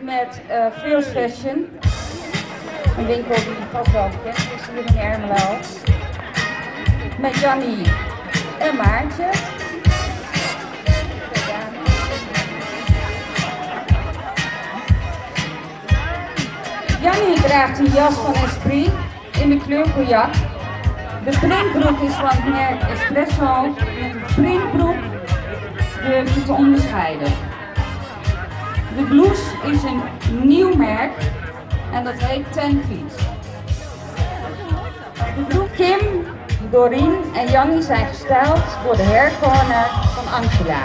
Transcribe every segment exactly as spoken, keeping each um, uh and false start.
met uh, Feels Fashion. Een winkel die vast wel bekend is hier in Ermelo. Met Jannie en Maartje. Jannie draagt een jas van Esprit in de kleur cognac. De printbroek is van het merk Espresso. Met een printbroek durf je te onderscheiden. De blouse is een nieuw merk en dat heet Ten Feet. De broek Kim, Doreen en Jannie zijn gestyled door de hair corner van Angela.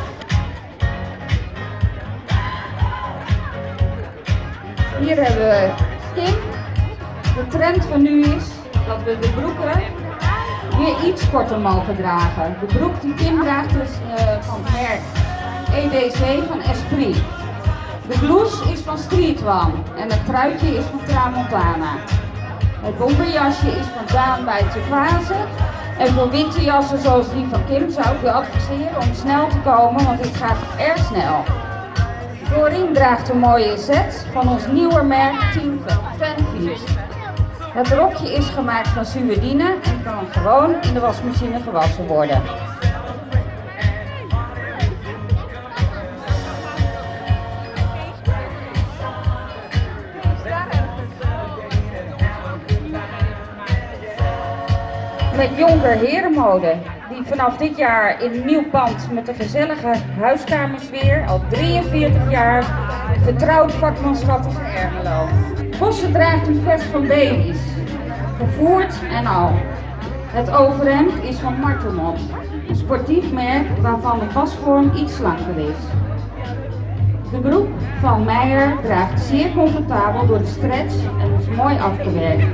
Hier hebben we Kim. De trend van nu is dat we de broeken weer iets korter mogen dragen. De broek die Kim draagt is uh, van het merk E D C van Esprit. De blouse is van Street One en het truitje is van Tramontana. Het bomberjasje is van Daan bij Turquoise. En voor winterjassen zoals die van Kim zou ik u adviseren om snel te komen, want dit gaat erg snel. Doreen draagt een mooie set van ons nieuwe merk Ten Feet. Het rokje is gemaakt van suedine en kan gewoon in de wasmachine gewassen worden. Met Jonker Herenmode, die vanaf dit jaar in een nieuw pand met een gezellige huiskamersfeer al drieënveertig jaar vertrouwd vakmanschap in Ermelo. Bossen draagt een vest van Baileys, gevoerd en al. Het overhemd is van Martelmont, een sportief merk waarvan de pasvorm iets slanker is. De broek van Meijer draagt zeer comfortabel door de stretch en is mooi afgewerkt.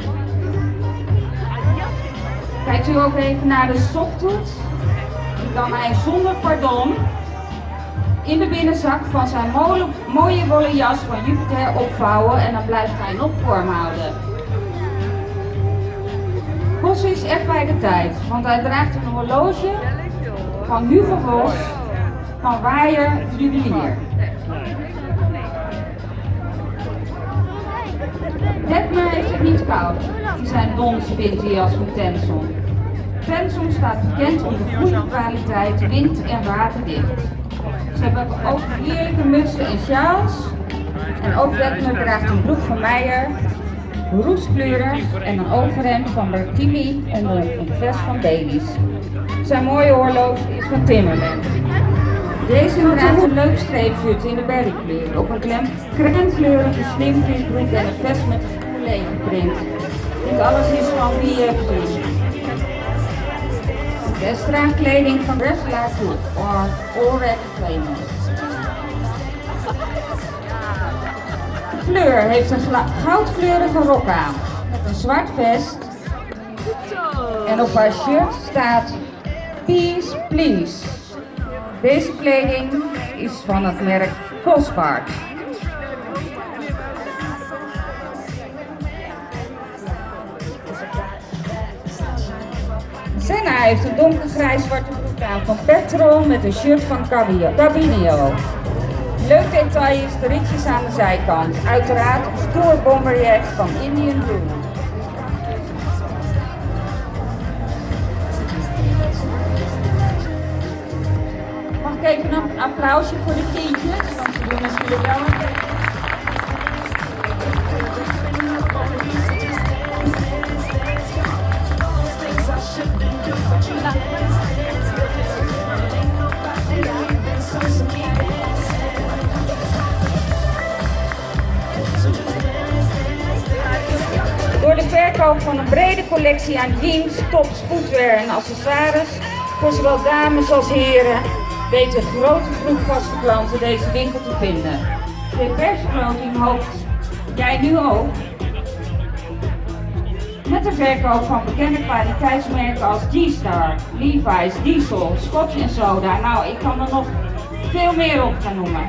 Kijkt u ook even naar de softhoed. Die kan hij zonder pardon in de binnenzak van zijn mooie, mooie wollen jas van Jupiter opvouwen en dan blijft hij nog vorm houden. Bos is echt bij de tijd, want hij draagt een horloge van Hugo Boss van Waaier Juwelier. Detmer heeft het niet koud in zijn Donse winterjas van Tenson. Tenson staat bekend om de goede kwaliteit, wind- en waterdicht. Ze hebben ook heerlijke mutsen en sjaals. En ook Detmer draagt een broek van Meijer, roestkleurig en een overhemd van Bertini en een vest van Baileys. Zijn mooie horloge is van Timmerland. Deze draagt een leuk streepjut in de berrykleur op een crèmekleurige slimfitbroek en een vest met een schoenlege print. Dit alles is van B F C. De straatkleding van Wrestler Food or Already Famous. Fleur heeft een goudkleurige rok aan met een zwart vest en op haar shirt staat Peace Please. Deze kleding is van het merk Cospark. Senna heeft een donkergrijs zwarte broek aan van Petrol met een shirt van Cabinio. Leuk detail is de ritjes aan de zijkant. Uiteraard een stoer bomberjack van Indian Blue. Mag ik even een applausje voor de kindjes, want ze doen natuurlijk wel een beetje. Door de verkoop van een brede collectie aan jeans, tops, footwear en accessoires voor zowel dames als heren weet een grote groep vaste klanten deze winkel te vinden. De persvergroting hoopt jij nu ook. Met de verkoop van bekende kwaliteitsmerken als G-Star, Levi's, Diesel, Scotch en Soda. Nou, ik kan er nog veel meer op gaan noemen.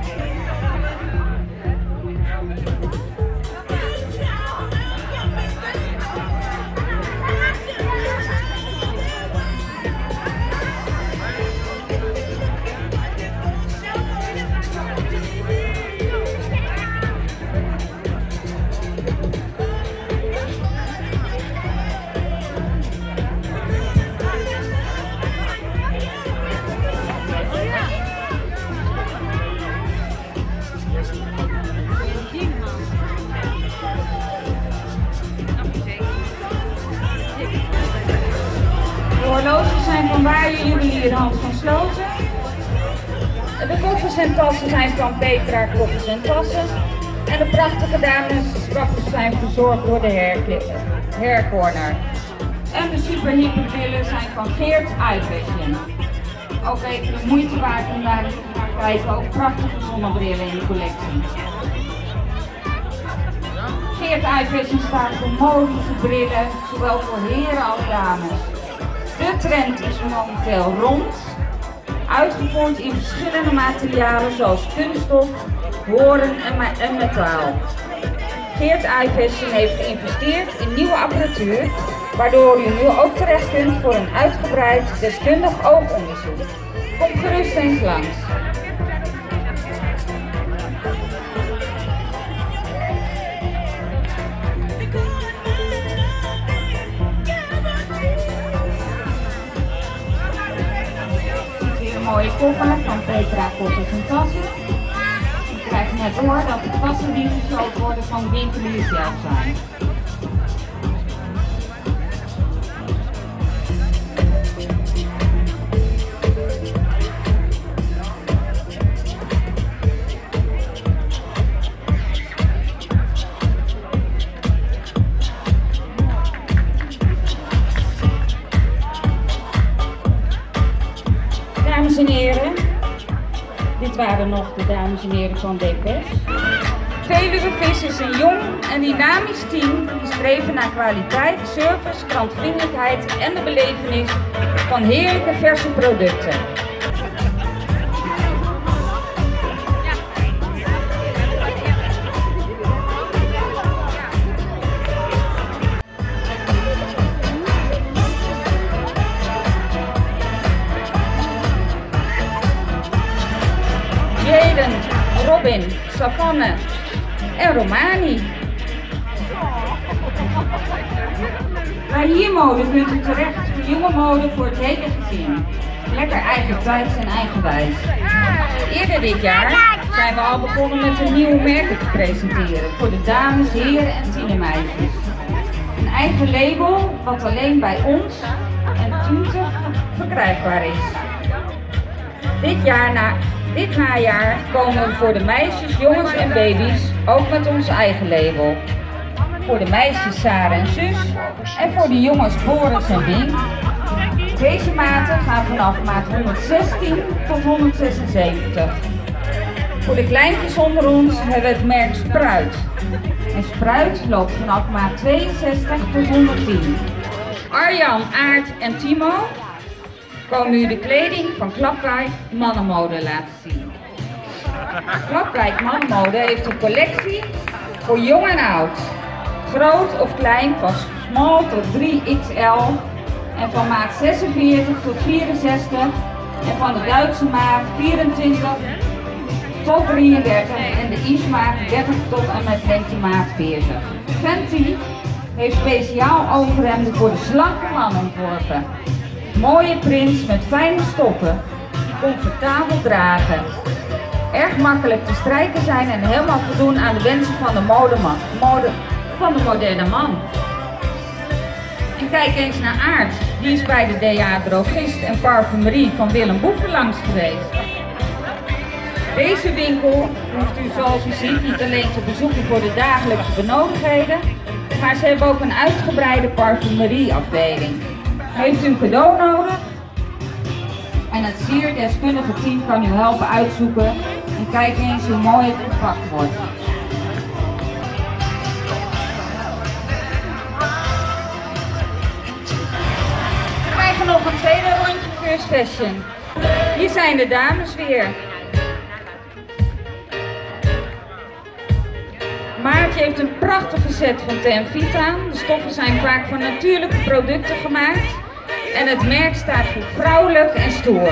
van Waaier Juwelier Hans van Sloten. De koffers en tassen zijn van Petra Koffers en Tassen. En de prachtige damesstrappers zijn verzorgd door de Hair Corner. En de superhippe brillen zijn van Geert Eye Fashion. Ook even de moeite waard om naar te kijken, ook prachtige zonnebrillen in de collectie. Geert Eye Fashion staat voor modische brillen, zowel voor heren als dames. De trend is momenteel rond, uitgevoerd in verschillende materialen zoals kunststof, horen en metaal. Geert Eye Fashion heeft geïnvesteerd in nieuwe apparatuur, waardoor u nu ook terecht kunt voor een uitgebreid deskundig oogonderzoek. Kom gerust eens langs. Hier een mooie koffer van Petra Koffers en Tassen. U krijgt net door dat de tassen die gesloten worden van de winkelier zelf zijn. Dames en heren, dit waren nog de dames en heren van Depes. Veluwe Vis is een jong en dynamisch team die streven naar kwaliteit, service, klantvriendelijkheid en de belevenis van heerlijke verse producten. Jaden, Robin, Savannah en Romani. Bij hier mode kunt u terecht voor jonge mode voor het hele gezin. Lekker eigentijds en eigenwijs. Eerder dit jaar zijn we al begonnen met een nieuwe merken te presenteren voor de dames, heren en tienermeisjes. Een eigen label wat alleen bij ons en Tunte verkrijgbaar is. Dit jaar na Dit najaar komen we voor de meisjes, jongens en baby's ook met ons eigen label. Voor de meisjes Sarah en Sus en voor de jongens Boris en Wien. Deze maten gaan vanaf maat honderdzestien tot honderdzesenzeventig. Voor de kleintjes onder ons hebben we het merk Spruit. En Spruit loopt vanaf maat tweeënzestig tot honderdtien. Arjan, Aart en Timo komen u de kleding van Klapwijk Mannenmode laten zien. Klapwijk Mannenmode heeft een collectie voor jong en oud. Groot of klein van small tot drie X L en van maat zesenveertig tot vierenzestig en van de Duitse maat vierentwintig tot drieëndertig en de I S-maat dertig tot en met lengtemaat veertig. Fenty heeft speciaal overhemden voor de slanke man ontworpen. Mooie prints met fijne stoffen die comfortabel dragen. Erg makkelijk te strijken zijn en helemaal voldoen aan de wensen van de, modeman, mode, van de moderne man. En kijk eens naar Aart, die is bij de D A Drogist en Parfumerie van Willem Boeven langs geweest. Deze winkel hoeft u zoals u ziet niet alleen te bezoeken voor de dagelijkse benodigdheden, maar ze hebben ook een uitgebreide parfumerieafdeling. Heeft u een cadeau nodig? En het zeer deskundige team kan u helpen uitzoeken en kijk eens hoe mooi het verpakt wordt. We krijgen nog een tweede rondje First Fashion. Hier zijn de dames weer. Maartje heeft een prachtige set van Ten Vita. De stoffen zijn vaak van natuurlijke producten gemaakt. En het merk staat voor vrouwelijk en stoer.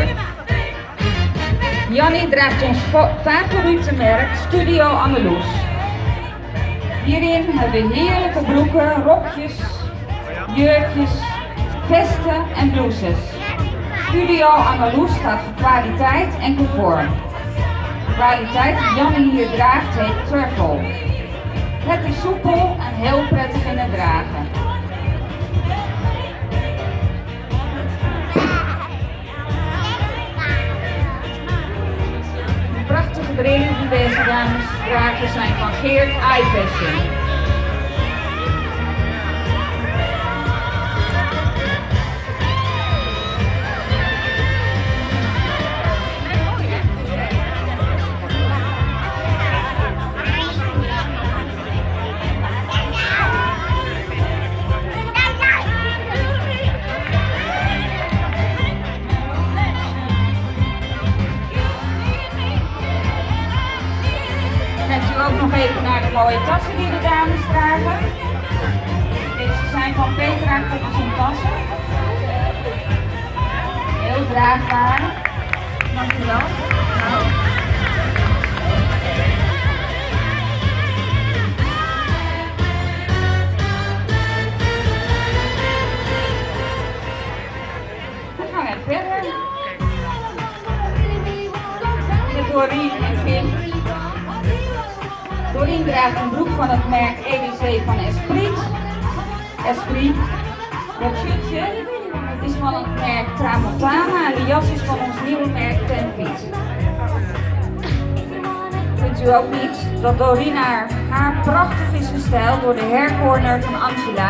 Jannie draagt ons favoriete merk Studio Angeloes. Hierin hebben we heerlijke broeken, rokjes, jurkjes, vesten en blouses. Studio Angeloes staat voor kwaliteit en comfort. De kwaliteit die Jannie hier draagt heet Truffle. Het is soepel en heel prettig in het dragen. de brillen die deze dames dragen zijn van Geert iFashion. Ook nog even naar de mooie tassen die de dames dragen. Deze zijn van Petra Koppers tassen. Heel draagbaar. Dankjewel. Nou. Dan gaan we verder. Met Doreen en Kim. Doreen draagt een broek van het merk E D C van Esprit. Esprit. Dat shirtje is van het merk Tramontana en de jas is van ons nieuwe merk Ten Feet. Vindt u ook niet dat Doreen haar haar prachtig is gestyled door de haircorner van Angela?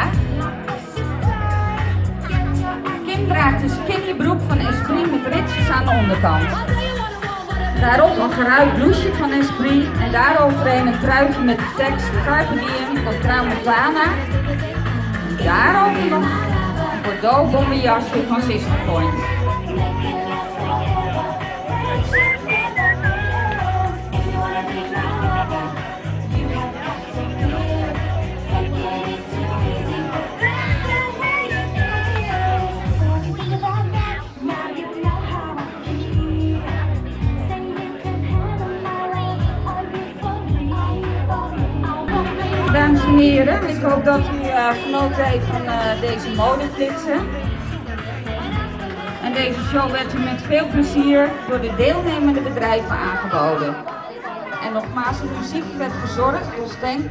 Kim draagt een skinny broek van Esprit met ritsjes aan de onderkant. Daarop een geruit blouseje van Esprit en daaroverheen een truitje met de tekst Carpe Diem van Tramontana. En daarover nog een bordeaux bomberjasje van Sister Point. Dames en heren, ik hoop dat u uh, genoten heeft van uh, deze modeflitsen. En deze show werd u met veel plezier door de deelnemende bedrijven aangeboden. En nogmaals, de muziek werd verzorgd door Stenk.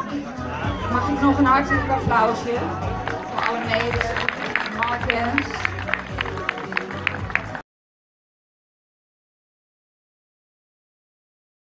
Mag ik nog een hartelijk applausje voor alle mede, Martens.